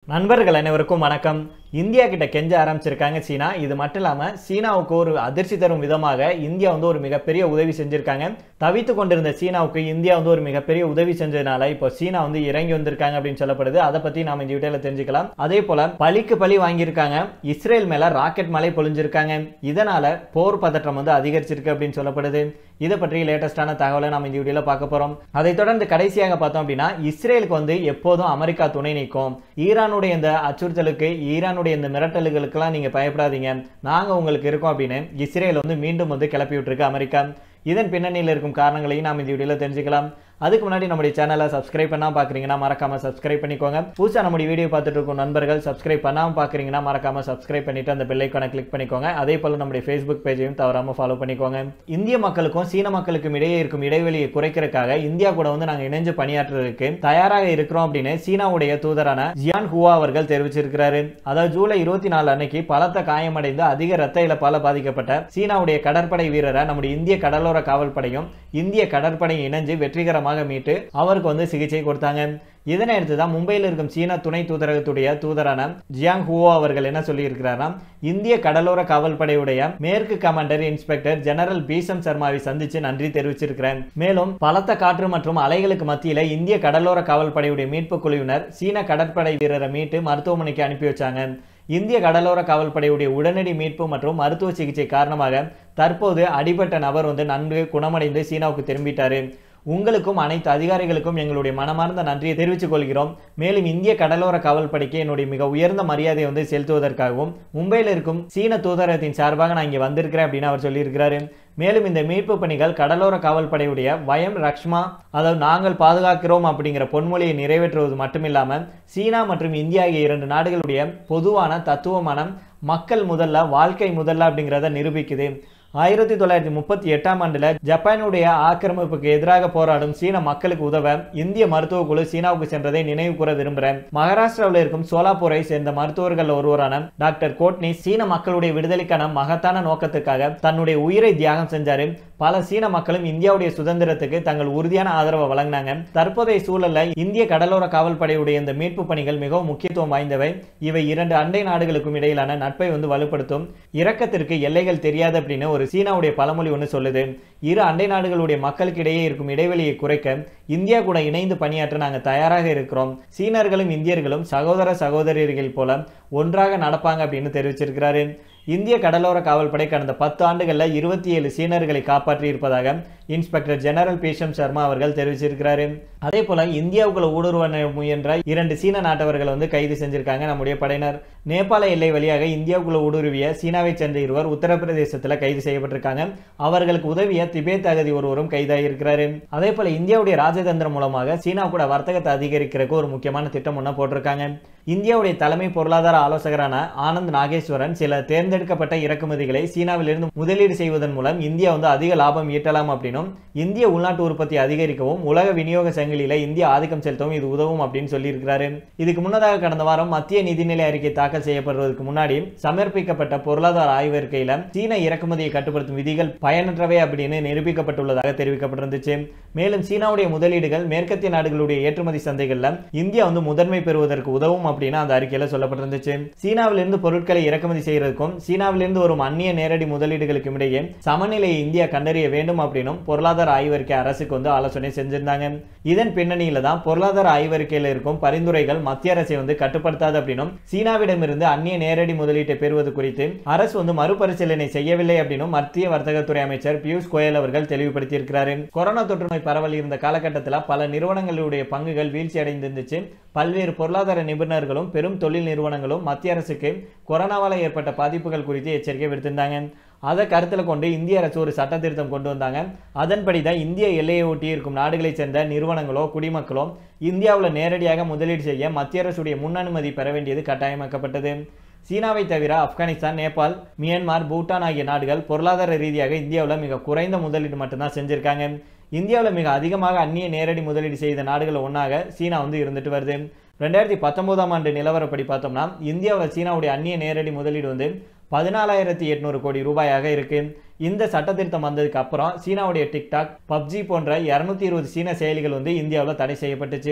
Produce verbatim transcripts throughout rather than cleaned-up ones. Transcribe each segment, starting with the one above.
நண்பர்கள் அனைவருக்கும் வணக்கம். இந்தியா கிட்ட கெஞ்ச ஆரம்பிச்சிருக்காங்க சீனா. இது மட்டும் இல்லாமல் சீனாவுக்கு ஒரு அதிர்ச்சி தரும் விதமாக இந்தியா வந்து ஒரு மிகப்பெரிய உதவி செஞ்சிருக்காங்க. தவித்து கொண்டிருந்த சீனாவுக்கு இந்தியா வந்து ஒரு மிகப்பெரிய உதவி செஞ்சதுனால இப்போ சீனா வந்து இறங்கி வந்திருக்காங்க அப்படின்னு சொல்லப்படுது. அதை பத்தி நாம இந்த வீடியோல தெரிஞ்சுக்கலாம். அதே போல பழிக்கு பழி வாங்கியிருக்காங்க. இஸ்ரேல் மேல ராக்கெட் மழை பொழிஞ்சிருக்காங்க. இதனால போர் பதற்றம் வந்து அதிகரிச்சிருக்கு அப்படின்னு சொல்லப்படுது. இதை பற்றி லேட்டஸ்டான தகவலை நம்ம இந்த வீடியோல பார்க்க போறோம். அதை தொடர்ந்து கடைசியாக பார்த்தோம் அப்படின்னா இஸ்ரேலுக்கு வந்து எப்போதும் அமெரிக்கா துணை நிற்கும். ஈரானுடைய இந்த அச்சுறுத்தலுக்கு ஈரானுடைய இந்த மிரட்டல்களுக்கெல்லாம் நீங்க பயப்படாதீங்க, நாங்க உங்களுக்கு இருக்கோம் அப்படின்னு இஸ்ரேல் வந்து மீண்டும் வந்து கிளப்பி விட்டுருக்கு அமெரிக்கா. இதன் பின்னணியில் இருக்கும் காரணங்களையும் நாம் இந்த வீடியோல தெரிஞ்சுக்கலாம். அதுக்கு முன்னாடி நம்முடைய சேனலை சப்ஸ்கிரைப் பண்ணாம பாக்குறீங்கன்னா மறக்காம சப்ஸ்கிரைப் பண்ணிக்கோங்க. புதுசா நம்முடைய வீடியோ பார்த்துட்டு இருக்கும் நண்பர்கள் சப்ஸ்கிரைப் பண்ணாம பாக்குறீங்கன்னா மறக்காம சப்ஸ்கிரைப் பண்ணிட்டு அந்த பெல் ஐகானை கிளிக் பண்ணிக்கோங்க. அதே போல நம்முடைய ஃபேஸ்புக் பேஜையும் தவறாம ஃபாலோ பண்ணிக்கோங்க. இந்திய மக்களுக்கும் சீன மக்களுக்கும் இடையே இருக்கும் இடைவெளியை குறைக்கிறதுக்காக இந்தியா கூட வந்து நாங்க இணைஞ்சு பணியாற்றுவதற்கு தயாராக இருக்கிறோம் அப்படின்னு சீனாவுடைய தூதரான ஜியான் ஹுவா அவர்கள் தெரிவிச்சிருக்கிறாரு. அதாவது ஜூலை இருபத்தி நாலு அன்னைக்கு பலத்த காயமடைந்து அதிக ரத்த இழப்பால பாதிக்கப்பட்ட சீனாவுடைய கடற்படை வீரரை நம்முடைய இந்திய கடலோர காவல் படையும் இந்திய கடற்படையும் இணைஞ்சு வெற்றிகரமாக மீட்டு அவருக்கு வந்து சிகிச்சை கொடுத்தாங்க. இதனை அடுத்துதான் மும்பையில் இருக்கும் சீன துணை தூதரகத்துடைய தூதரான ஜியாங் ஹுவோ அவர்கள் என்ன சொல்லி இருக்கிறாரா, இந்திய கடலோர காவல் படையுடைய மேற்கு கமாண்டர் இன்ஸ்பெக்டர் ஜெனரல் பீசம் சர்மாவை சந்திச்சு நன்றி தெரிவிச்சிருக்கிறேன். மேலும் பலத்த காற்று மற்றும் அலைகளுக்கு மத்தியில இந்திய கடலோர காவல் படையுடைய மீட்பு குழுவினர் சீன கடற்படை வீரரை மீட்டு மருத்துவமனைக்கு அனுப்பி வச்சாங்க. இந்திய கடலோர காவல் படையுடைய உடனடி மீட்பு மற்றும் மருத்துவ சிகிச்சை காரணமாக தற்போது அடிபட்ட நபர் வந்து நன்கு குணமடைந்து சீனாவுக்கு திரும்பிட்டாரு. உங்களுக்கும் அனைத்து அதிகாரிகளுக்கும் எங்களுடைய மனமார்ந்த நன்றியை தெரிவித்துக் கொள்கிறோம். மேலும் இந்திய கடலோர காவல் படைக்கு என்னுடைய மிக உயர்ந்த மரியாதையை வந்து செலுத்துவதற்காகவும் மும்பையில் இருக்கும் சீன தூதரகத்தின் சார்பாக நான் இங்கே வந்திருக்கிறேன் அப்படின்னு அவர் சொல்லியிருக்கிறாரு. மேலும் இந்த மீட்பு பணிகள் கடலோர காவல் படையுடைய வயம் ரக்ஷ்மா, அதாவது நாங்கள் பாதுகாக்கிறோம் அப்படிங்கிற பொன்மொழியை நிறைவேற்றுவது மட்டுமில்லாமல் சீனா மற்றும் இந்தியா ஆகிய இரண்டு நாடுகளுடைய பொதுவான தத்துவமான மக்கள் முதல்ல வாழ்க்கை முதல்ல அப்படிங்கிறத நிரூபிக்குது. ஆயிரத்தி தொள்ளாயிரத்தி முப்பத்தி எட்டாம் ஆண்டுல ஜப்பானுடைய ஆக்கிரமிப்புக்கு எதிராக போராடும் சீன மக்களுக்கு உதவ இந்திய மருத்துவ குழு சீனாவுக்கு சென்றதை நினைவு கூற விரும்புகிறேன். மகாராஷ்டிராவில் இருக்கும் சோலாப்பூரை சேர்ந்த மருத்துவர்கள் ஒருவரான டாக்டர் கோட்னி சீன மக்களுடைய விடுதலைக்கான மகத்தான நோக்கத்துக்காக தன்னுடைய உயிரை தியாகம் செஞ்சாரு. பல சீன மக்களும் இந்தியாவுடைய சுதந்திரத்துக்கு தங்கள் உறுதியான ஆதரவை வழங்கினாங்க. தற்போதைய சூழல்ல இந்திய கடலோர காவல் படையுடைய இந்த மீட்பு பணிகள் மிகவும் முக்கியத்துவம் வாய்ந்தவை. இவை இரண்டு அண்டை நாடுகளுக்கும் இடையிலான நட்பை வந்து வலுப்படுத்தும். இரக்கத்திற்கு எல்லைகள் தெரியாது அப்படின்னு ஒரு சீனாவுடைய பழமொழி ஒன்று சொல்லுது. இரு அண்டை நாடுகளுடைய மக்களுக்கு இடையே இருக்கும் இடைவெளியை குறைக்க இந்தியா கூட இணைந்து பணியாற்ற நாங்கள் தயாராக இருக்கிறோம். சீனர்களும் இந்தியர்களும் சகோதர சகோதரிகள் போல ஒன்றாக நடப்பாங்க அப்படின்னு தெரிவிச்சிருக்கிறாரு. இந்திய கடலோர காவல் படை கடந்த பத்து ஆண்டுகளில் இருபத்தி ஏழு சீனர்களை காப்பாற்றி இருப்பதாக இன்ஸ்பெக்டர் ஜெனரல் பீசம் சர்மா அவர்கள் தெரிவிச்சிருக்கிறாரு. அதே போல இந்தியாவுக்குள்ள ஊடுருவ முயன்ற இரண்டு சீன நாட்டவர்களை வந்து கைது செஞ்சிருக்காங்க நம்முடைய படையினர். நேபாள எல்லை வழியாக இந்தியாவுக்குள்ள ஊடுருவிய சீனாவை சேர்ந்த இருவர் உத்தரப்பிரதேசத்தில் கைது செய்யப்பட்டிருக்காங்க. அவர்களுக்கு உதவிய திபேத் அகதி ஒருவரும் கைதாகியிருக்கிறாரு. அதே போல இந்தியாவுடைய ராஜதந்திரம் மூலமாக சீனா கூட வர்த்தகத்தை அதிகரிக்கிறதுக்கு ஒரு முக்கியமான திட்டம் ஒன்று போட்டிருக்காங்க. இந்தியாவுடைய தலைமை பொருளாதார ஆலோசகரான ஆனந்த் நாகேஸ்வரன் சில தேர்ந்தெடுக்கப்பட்ட இறக்குமதிகளை சீனாவிலிருந்து முதலீடு செய்வதன் மூலம் இந்தியா வந்து அதிக லாபம் ஈட்டலாம் அப்படின்னும் இந்திய உள்நாட்டு உற்பத்தி அதிகரிக்கவும் உலக விநியோக சங்கிலியில இந்தியா ஆதிக்கம் செலுத்தவும் இது உதவும் அப்படின்னு சொல்லியிருக்கிறாரு. இதுக்கு முன்னதாக கடந்த வாரம் மத்திய நிதிநிலை அறிக்கை தாக்கல் செய்யப்படுவதற்கு முன்னாடி சமர்ப்பிக்கப்பட்ட பொருளாதார ஆய்வறிக்கையில சீன இறக்குமதியை கட்டுப்படுத்தும் விதிகள் பயனற்றவை அப்படின்னு நிரூபிக்கப்பட்டுள்ளதாக தெரிவிக்கப்பட்டிருந்துச்சு. மேலும் சீனாவுடைய முதலீடுகள் மேற்கத்திய நாடுகளுடைய ஏற்றுமதி சந்தைகள்ல இந்தியா வந்து முதன்மை பெறுவதற்கு உதவும் அப்படின்னு அந்த அறிக்கையில சொல்லப்பட்டிருந்துச்சு. சீனாவிலிருந்து பொருட்களை இறக்குமதி செய்யறதுக்கும் சீனாவிலிருந்து வரும் அந்நிய நேரடி முதலீடுகளுக்கும் இடையே சமநிலையை இந்தியா கண்டறிய வேண்டும் அப்படின்னும் பொருளாதார ஆய்வறிக்கை அரசுக்கு வந்து ஆலோசனை செஞ்சிருந்தாங்க. இதன் பின்னணியில தான் பொருளாதார ஆய்வறிக்கையில் இருக்கும் பரிந்துரைகள் மத்திய அரசை வந்து கட்டுப்படுத்தாது அப்படின்னும் சீனாவிடமிருந்து அந்நிய நேரடி முதலீட்டை பெறுவது குறித்து அரசு வந்து மறுபரிசீலனை செய்யவில்லை அப்படின்னும் மத்திய வர்த்தகத்துறை அமைச்சர் பியூஷ் கோயல் அவர்கள் தெளிவுபடுத்தியிருக்கிறார். கொரோனா தொற்று நோய் பரவல் இருந்த காலகட்டத்தில் பல நிறுவனங்களுடைய பங்குகள் வீழ்ச்சி அடைந்திருந்துச்சு. பல்வேறு பொருளாதார நிபுணர்களும் பெரும் தொழில் நிறுவனங்களும் மத்திய அரசுக்கு கொரோனாவால் ஏற்பட்ட பாதிப்புகள் குறித்து எச்சரிக்கை விடுத்திருந்தாங்க. அதை கருத்தில் கொண்டு இந்திய அரசு ஒரு சட்ட திருத்தம் கொண்டு வந்தாங்க. அதன்படி தான் இந்திய எல்லையை ஒட்டி இருக்கும் நாடுகளை சேர்ந்த நிறுவனங்களோ குடிமக்களோ இந்தியாவில் நேரடியாக முதலீடு செய்ய மத்திய அரசுடைய முன் அனுமதி பெற வேண்டியது கட்டாயமாக்கப்பட்டது. சீனாவை தவிர ஆப்கானிஸ்தான், நேபாள், மியான்மர், பூட்டான் ஆகிய நாடுகள் பொருளாதார ரீதியாக இந்தியாவில் மிக குறைந்த முதலீடு மட்டும்தான் செஞ்சிருக்காங்க. இந்தியாவில் மிக அதிகமாக அந்நிய நேரடி முதலீடு செய்த நாடுகள் ஒன்றாக சீனா வந்து இருந்துட்டு வருது. ரெண்டாயிரத்தி பத்தொன்பதாம் ஆண்டு நிலவரப்படி பார்த்தோம்னா இந்தியாவில் சீனாவுடைய அந்நிய நேரடி முதலீடு வந்து பதினாலாயிரத்தி எட்நூறு கோடி ரூபாயாக இருக்கு. இந்த சட்ட திருத்தம் வந்ததுக்கு அப்புறம் சீனாவுடைய டிக்டாக், பப்ஜி போன்ற இருநூத்தி இருபது சீன செயலிகள் வந்து இந்தியாவில் தடை செய்யப்பட்டுச்சு.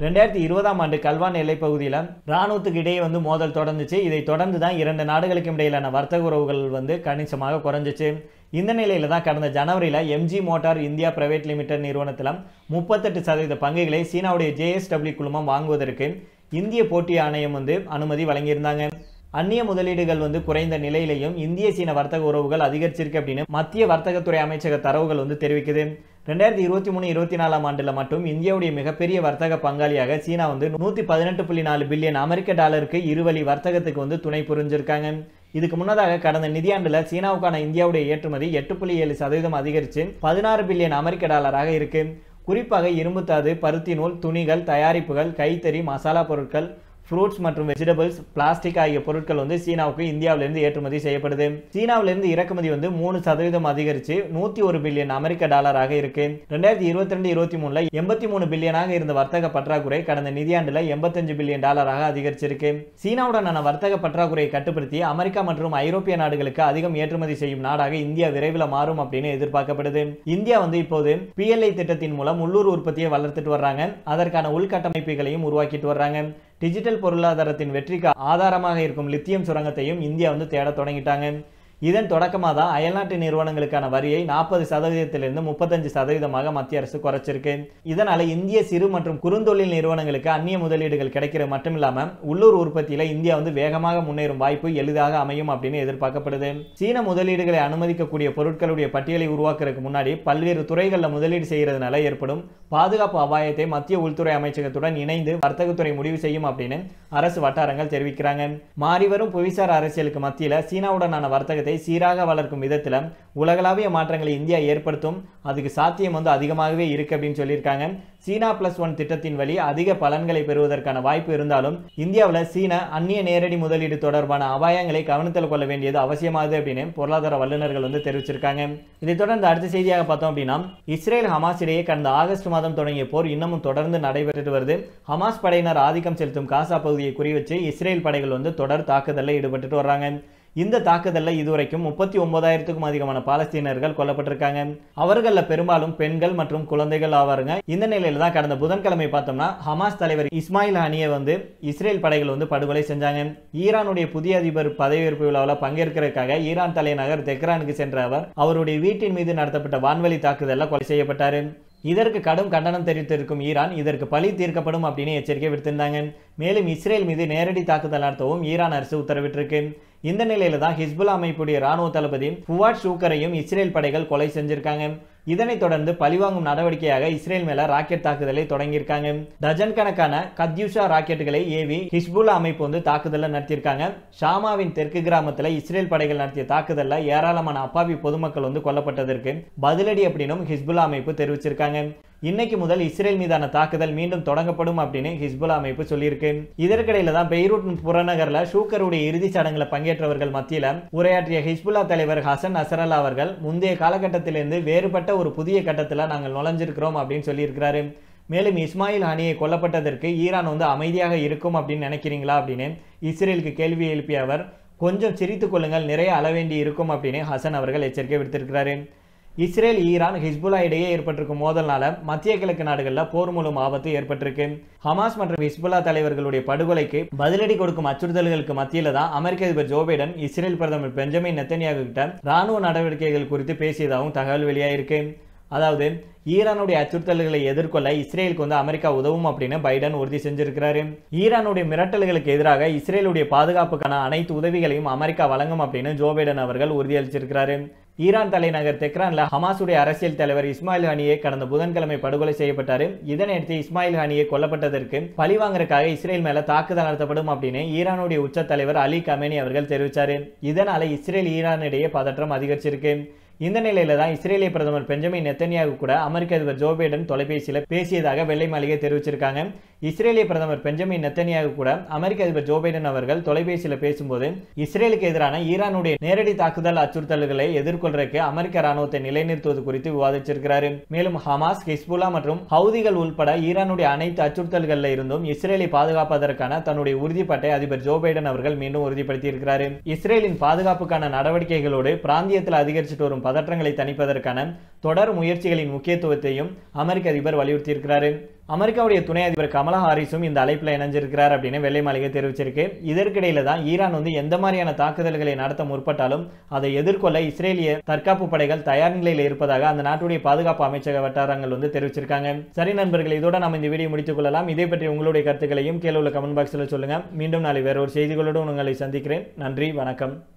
ரெண்டாயிரத்தி இருபதாம் ஆண்டு கல்வான் எல்லைப் பகுதியில் ராணுவத்துக்கு இடையே வந்து மோதல் தொடர்ந்துச்சு. இதை தொடர்ந்து தான் இரண்டு நாடுகளுக்கும் இடையிலான வர்த்தக உறவுகள் வந்து கணிசமாக குறைஞ்சிச்சு. இந்த நிலையில தான் கடந்த ஜனவரியில் MG Motor India Private Limited நிறுவனத்தில் முப்பத்தெட்டு சதவீத பங்குகளை சீனாவுடைய ஜேஎஸ்டபிள்யூ குழுமம் வாங்குவதற்கு இந்திய போட்டி ஆணையம் வந்து அனுமதி வழங்கியிருந்தாங்க. அந்நிய முதலீடுகள் வந்து குறைந்த நிலையிலையும் இந்திய சீன வர்த்தக உறவுகள் அதிகரிச்சிருக்கு அப்படின்னு மத்திய வர்த்தகத்துறை அமைச்சக தரவுகள் வந்து தெரிவிக்குது. ரெண்டாயிரத்தி இருபத்தி மூணு இருபத்தி நாலாம் ஆண்டுல மட்டும் இந்தியாவுடைய மிகப்பெரிய வர்த்தக பங்காளியாக சீனா வந்து நூத்தி பதினெட்டு புள்ளி நாலு பில்லியன் அமெரிக்க டாலருக்கு இருவழி வர்த்தகத்துக்கு வந்து துணை புரிஞ்சிருக்காங்க. இதுக்கு முன்னதாக கடந்த நிதியாண்டுல சீனாவுக்கான இந்தியாவுடைய ஏற்றுமதி எட்டு புள்ளி ஏழு சதவீதம் அதிகரித்து பதினாறு பில்லியன் அமெரிக்க டாலராக இருக்கு. குறிப்பாக இரும்புத்தாது, பருத்தி நூல், துணிகள், தயாரிப்புகள், கைத்தறி, மசாலா பொருட்கள், ஃப்ரூட்ஸ் மற்றும் வெஜிடபிள்ஸ், பிளாஸ்டிக் ஆகிய பொருட்கள் வந்து சீனாவுக்கு இந்தியாவிலிருந்து ஏற்றுமதி செய்யப்படுது. சீனாவிலிருந்து இறக்குமதி வந்து மூணு சதவீதம் அதிகரித்து நூத்தி ஒரு பில்லியன் அமெரிக்க டாலராக இருக்கு. ரெண்டாயிரத்தி இருபத்தி ரெண்டு இருபத்தி மூணுல எண்பத்தி மூணு பில்லியனாக இருந்த வர்த்தக பற்றாக்குறை கடந்த நிதியாண்டுல எண்பத்தஞ்சு பில்லியன் டாலராக அதிகரிச்சிருக்கு. சீனாவுடனான வர்த்தக பற்றாக்குறையை கட்டுப்படுத்தி அமெரிக்கா மற்றும் ஐரோப்பிய நாடுகளுக்கு அதிகம் ஏற்றுமதி செய்யும் நாடாக இந்தியா விரைவில் மாறும் அப்படின்னு எதிர்பார்க்கப்படுது. இந்தியா வந்து இப்போது பிஎல்ஐ திட்டத்தின் மூலம் உள்ளூர் உற்பத்தியை வளர்த்துட்டு வர்றாங்க. அதற்கான உள்கட்டமைப்புகளையும் உருவாக்கிட்டு வர்றாங்க. டிஜிட்டல் பொருளாதாரத்தின் வெற்றிக்கு ஆதாரமாக இருக்கும் லித்தியம் சுரங்கத்தையும் இந்தியா வந்து தேட தொடங்கிட்டாங்க. இதன் தொடக்கமாக தான் அயல்நாட்டு நிறுவனங்களுக்கான வரியை நாற்பது சதவீதத்திலிருந்து முப்பத்தஞ்சு சதவீதமாக மத்திய அரசு குறைச்சிருக்கு. இதனால இந்திய சிறு மற்றும் குறுந்தொழில் நிறுவனங்களுக்கு அந்நிய முதலீடுகள் கிடைக்கிற மட்டும் இல்லாம உள்ளூர் உற்பத்தியில இந்தியா வந்து வேகமாக முன்னேறும் வாய்ப்பு எளிதாக அமையும் அப்படின்னு எதிர்பார்க்கப்படுது. சீன முதலீடுகளை அனுமதிக்கக்கூடிய பொருட்களுடைய பட்டியலை உருவாக்குறதுக்கு முன்னாடி பல்வேறு துறைகளில் முதலீடு செய்யறதுனால ஏற்படும் பாதுகாப்பு அபாயத்தை மத்திய உள்துறை அமைச்சகத்துடன் இணைந்து வர்த்தகத்துறை முடிவு செய்யும் அப்படின்னு அரசு வட்டாரங்கள் தெரிவிக்கிறாங்க. மாறிவரும் புவிசார் அரசியலுக்கு மத்தியில சீனாவுடனான வர்த்தகத்தை சீராக வளர்க்கும் விதத்தில் உலகளாவிய மாற்றங்களை இந்தியா ஏற்படுத்தும் அதுக்கு சாத்தியம் வந்து அதிகமாகவே இருக்கு அப்படின்னு சொல்லியிருக்காங்க. சீனா பிளஸ் ஒன் திட்டத்தின் வழி அதிக பலன்களை பெறுவதற்கான வாய்ப்பு இருந்தாலும் இந்தியாவில் சீன அந்நிய நேரடி முதலீடு தொடர்பான அபாயங்களை கவனத்தில் கொள்ள வேண்டியது அவசியமாகுது அப்படின்னு பொருளாதார வல்லுநர்கள் வந்து தெரிவிச்சிருக்காங்க. இதை தொடர்ந்து அடுத்த செய்தியாக பார்த்தோம் அப்படின்னா இஸ்ரேல் ஹமாஸ் இடையே கடந்த ஆகஸ்ட் மாதம் தொடங்கிய போர் இன்னமும் தொடர்ந்து நடைபெற்று வருது. ஹமாஸ் படையினர் ஆதிக்கம் செலுத்தும் காசா பகுதியை குறிவச்சு இஸ்ரேல் படைகள் வந்து தொடர் தாக்குதலில் ஈடுபட்டு வர்றாங்க. இந்த தாக்குதலில் இதுவரைக்கும் முப்பத்தி ஒன்பதாயிரத்துக்கும் அதிகமான பாலஸ்தீனர்கள் கொல்லப்பட்டிருக்காங்க. அவர்களில் பெரும்பாலும் பெண்கள் மற்றும் குழந்தைகள் ஆவாருங்க. இந்த நிலையில தான் கடந்த புதன்கிழமை பார்த்தோம்னா ஹமாஸ் தலைவர் இஸ்மாயில் ஹனியை வந்து இஸ்ரேல் படைகள் வந்து படுகொலை செஞ்சாங்க. ஈரானுடைய புதிய அதிபர் பதவியேற்பு விழாவில் பங்கேற்கிறதுக்காக ஈரான் தலைநகர் தெஹ்ரானுக்கு சென்ற அவர் அவருடைய வீட்டின் மீது நடத்தப்பட்ட வான்வழி தாக்குதலில் கொலை செய்யப்பட்டார். இதற்கு கடும் கண்டனம் தெரிவித்திருக்கும் ஈரான் இதற்கு பழி தீர்க்கப்படும் அப்படின்னு எச்சரிக்கை விடுத்திருந்தாங்க. மேலும் இஸ்ரேல் மீது நேரடி தாக்குதல் நடத்தவும் ஈரான் அரசு உத்தரவிட்டிருக்கு. இந்த நிலையில தான் ஹிஸ்புல்லா அமைப்புடைய ராணுவ தளபதி ஃபுவாட் ஷூக்கரையும் இஸ்ரேல் படைகள் கொலை செஞ்சிருக்காங்க. இதனைத் தொடர்ந்து பழிவாங்கும் நடவடிக்கையாக இஸ்ரேல் மேல ராக்கெட் தாக்குதலை தொடங்கியிருக்காங்க. டஜன் கணக்கான கத்யூஷா ராக்கெட்டுகளை ஏவி ஹிஸ்புல்லா அமைப்பு வந்து தாக்குதலை நடத்தியிருக்காங்க. ஷாமாவின் தெற்கு கிராமத்தில் இஸ்ரேல் படைகள் நடத்திய தாக்குதல்ல ஏராளமான அப்பாவி பொதுமக்கள் வந்து கொல்லப்பட்டதற்கு பதிலடி அப்படின்னு ஹிஸ்புல்லா அமைப்பு தெரிவிச்சிருக்காங்க. இன்னைக்கு முதல் இஸ்ரேல் மீதான தாக்குதல் மீண்டும் தொடங்கப்படும் அப்படின்னு ஹிஸ்புல்லா அமைப்பு சொல்லியிருக்கு. இதற்கிடையில தான் பெய்ரூட் புறநகர்ல ஷூக்கருடைய இறுதி சடங்குல பங்கேற்றவர்கள் மத்தியில உரையாற்றிய ஹிஸ்புல்லா தலைவர் ஹசன் நசரல்லா அவர்கள் முந்தைய காலகட்டத்திலிருந்து வேறுபட்ட ஒரு புதிய கட்டத்தில் நாங்கள் நுழைஞ்சிருக்கிறோம் அப்படின்னு சொல்லியிருக்கிறாரு. மேலும் இஸ்மாயில் ஹனியை கொல்லப்பட்டதற்கு ஈரான் வந்து அமைதியாக இருக்கும் அப்படின்னு நினைக்கிறீங்களா அப்படின்னு இஸ்ரேலுக்கு கேள்வி எழுப்பிய அவர் கொஞ்சம் சிரித்து கொள்ளுங்கள், நிறைய அளவேண்டி இருக்கும் அப்படின்னு ஹசன் அவர்கள் எச்சரிக்கை விடுத்திருக்கிறாரு. இஸ்ரேல், ஈரான், ஹிஸ்புல்லா இடையே ஏற்பட்டிருக்கும் மோதல்னால மத்திய கிழக்கு நாடுகளில் போர் மூலம் ஆபத்து ஏற்பட்டிருக்கு. ஹமாஸ் மற்றும் ஹிஸ்புல்லா தலைவர்களுடைய படுகொலைக்கு பதிலடி கொடுக்கும் அச்சுறுத்தல்களுக்கு மத்தியில தான் அமெரிக்க அதிபர் ஜோ பைடன் இஸ்ரேல் பிரதமர் பெஞ்சமின் நெத்தன்யாகு கிட்ட ராணுவ நடவடிக்கைகள் குறித்து பேசியதாகவும் தகவல் வெளியாயிருக்கு. அதாவது ஈரானுடைய அச்சுறுத்தல்களை எதிர்கொள்ள இஸ்ரேலுக்கு வந்து அமெரிக்கா உதவும் அப்படின்னு பைடன் உறுதி செஞ்சிருக்கிறாரு. ஈரானுடைய மிரட்டல்களுக்கு எதிராக இஸ்ரேலுடைய பாதுகாப்புக்கான அனைத்து உதவிகளையும் அமெரிக்கா வழங்கும் அப்படின்னு ஜோ பைடன் அவர்கள் உறுதியளிச்சிருக்கிறாரு. ஈரான் தலைநகர் தெஹ்ரான்ல ஹமாஸுடைய அரசியல் தலைவர் இஸ்மாயில் ஹனியை கடந்த புதன்கிழமை படுகொலை செய்யப்பட்டாரு. இதனையடுத்து இஸ்மாயில் ஹனியை கொல்லப்பட்டதற்கு பழிவாங்கறதுக்காக இஸ்ரேல் மேல தாக்குதல் நடத்தப்படும் அப்படின்னு ஈரானுடைய உச்ச தலைவர் அலி கமேனி அவர்கள் தெரிவித்தாரு. இதனால இஸ்ரேல் ஈரான் இடையே பதற்றம் அதிகரிச்சிருக்கு. இந்த நிலையில தான் இஸ்ரேலிய பிரதமர் பெஞ்சமின் நெத்தன்யாகு கூட அமெரிக்க அதிபர் ஜோ பைடன் தொலைபேசியில் பேசியதாக வெள்ளை மாளிகை தெரிவிச்சிருக்காங்க. இஸ்ரேலிய பிரதமர் பெஞ்சமின் நெத்தன்யாகு கூட அமெரிக்க அதிபர் ஜோ பைடன் அவர்கள் தொலைபேசியில் பேசும்போது இஸ்ரேலுக்கு எதிரான ஈரானுடைய நேரடி தாக்குதல் அச்சுறுத்தல்களை எதிர்கொள்றதுக்கு அமெரிக்க ராணுவத்தை நிலைநிறுத்துவது குறித்து விவாதிச்சிருக்கிறாரு. மேலும் ஹமாஸ், ஹிஸ்புல்லா மற்றும் ஹவுதிகள் உள்பட ஈரானுடைய அனைத்து அச்சுறுத்தல்களில் இருந்தும் இஸ்ரேலை பாதுகாப்பதற்கான தன்னுடைய உறுதிப்பாட்டை அதிபர் ஜோ பைடன் அவர்கள் மீண்டும் உறுதிப்படுத்தியிருக்கிறார். இஸ்ரேலின் பாதுகாப்புக்கான நடவடிக்கைகளோடு பிராந்தியத்தில் அதிகரிச்சுட்டு வரும் பதற்றங்களை தணிப்பதற்கான தொடர் முயற்சிகளின் முக்கியத்துவத்தையும் அமெரிக்க அதிபர் வலியுறுத்தியிருக்கிறார். அமெரிக்காவுடைய துணை அதிபர் கமலா ஹாரிஸும் இந்த அழைப்பில் இணைஞ்சிருக்கிறார் அப்படின்னு வெள்ளை மாளிகை தெரிவிச்சிருக்கு. இதற்கிடையில தான் ஈரான் வந்து எந்த மாதிரியான தாக்குதல்களை நடத்த முற்பட்டாலும் அதை எதிர்கொள்ள இஸ்ரேலிய தற்காப்பு படைகள் தயார் நிலையில் இருப்பதாக அந்த நாட்டுடைய பாதுகாப்பு அமைச்சக வட்டாரங்கள் வந்து தெரிவிச்சிருக்காங்க. சரி நண்பர்கள், இதோட நம்ம இந்த வீடியோ முடித்துக் கொள்ளலாம். இதே பற்றி உங்களுடைய கருத்துக்களையும் கீழே உள்ள கமெண்ட் பாக்ஸில் சொல்லுங்க. மீண்டும் நாளை வேற ஒரு செய்திகளோடு உங்களை சந்திக்கிறேன். நன்றி, வணக்கம்.